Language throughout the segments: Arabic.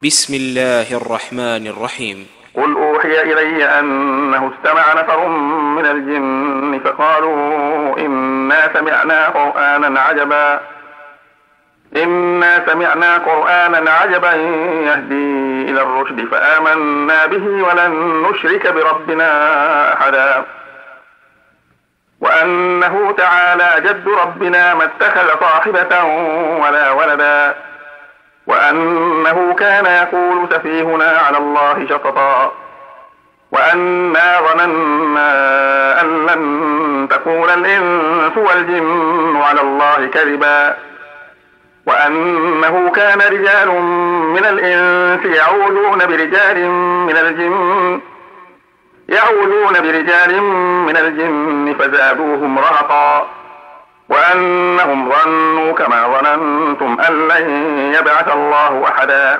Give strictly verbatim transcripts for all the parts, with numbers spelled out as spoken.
بسم الله الرحمن الرحيم. قل أوحي إلي أنه استمع نفر من الجن فقالوا إنا سمعنا قرآنا عجبا إنا سمعنا قرآنا عجبا يهدي إلى الرشد فآمنا به ولن نشرك بربنا أحدا وأنه تعالى جد ربنا ما اتخذ صاحبة ولا ولدا وأنه كان يقول سفيهنا على الله شططا وأنا ظننا أن لن تكون الإنس والجن على الله كذبا وأنه كان رجال من الإنس يعوذون برجال من الجن يعوذون برجال من الجن فزادوهم رهقا وأنهم ظنوا كما ظننتم أن لن يبعث الله أحدا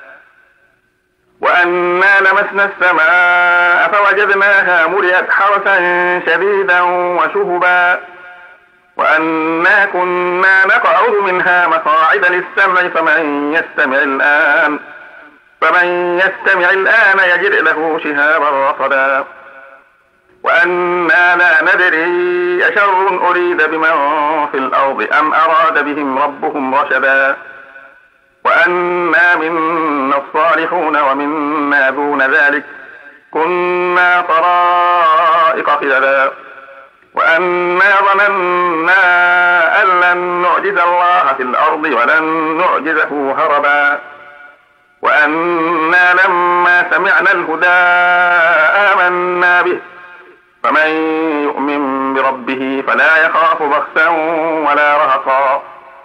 وأنا لمسنا السماء فوجدناها ملئت حرسا شديدا وشهبا وأنا كنا نقعد منها مقاعد للسمع فمن يستمع الآن فمن يستمع الآن يجد له شهابا رصدا وأنا لا ندري أشر أريد بمن في الأرض أم أراد بهم ربهم رشدا وأنا منا الصالحون ومنا دون ذلك كنا طرائق قددا وأنا ظننا أن لن نعجز الله في الأرض ولن نعجزه هربا وأنا لما سمعنا الهدى آمنا به فمن يؤمن بربه فلا يخاف بخسا ولا رهقا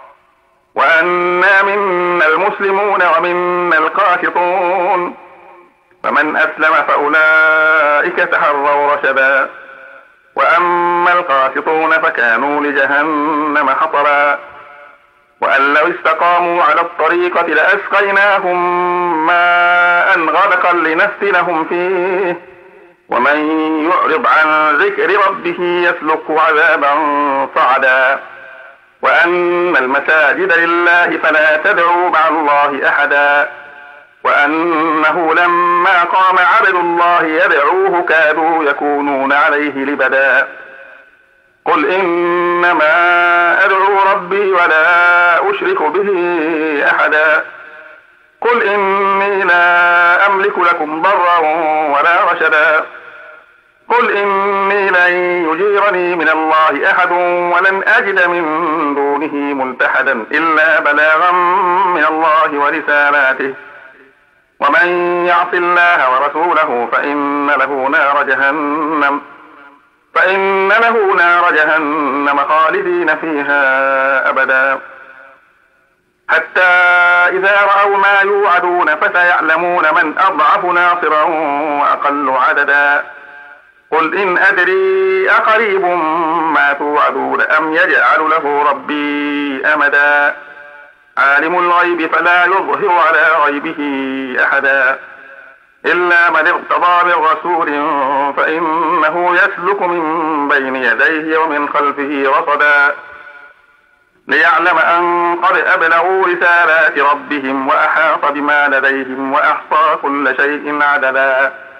وأنا منا المسلمون ومنا القاسطون فمن أسلم فأولئك تحروا رشدا وأما القاسطون فكانوا لجهنم حطبا وأن لو استقاموا على الطريقة لأسقيناهم ماء غدقا لنفتنهم فيه ومن يعرض عن ذكر ربه يسلكه عذابا صعدا وأن المساجد لله فلا تدعوا مع الله أحدا وأنه لما قام عبد الله يدعوه كادوا يكونون عليه لبدا قل إنما أدعو ربي ولا أشرك به أحدا قل إني لا أملك لكم ضرا ولا رشدا قل إني لن يجيرني من الله أحد ولن أجد من دونه ملتحدا إلا بلاغا من الله ورسالاته ومن يعص الله ورسوله فإن له نار جهنم فإن له نار جهنم خالدين فيها أبدا حتى إذا رأوا ما يوعدون فسيعلمون من أضعف ناصرا وأقل عددا قل إن أدري أقريب ما توعدون أم يجعل له ربي أمدا عالم الغيب فلا يظهر على غيبه أحدا إلا من ارتضى من رسول فإنه يسلك من بين يديه ومن خلفه رصدا ليعلم أن قد أبلغوا رسالات ربهم وأحاط بما لديهم وأحصى كل شيء عددا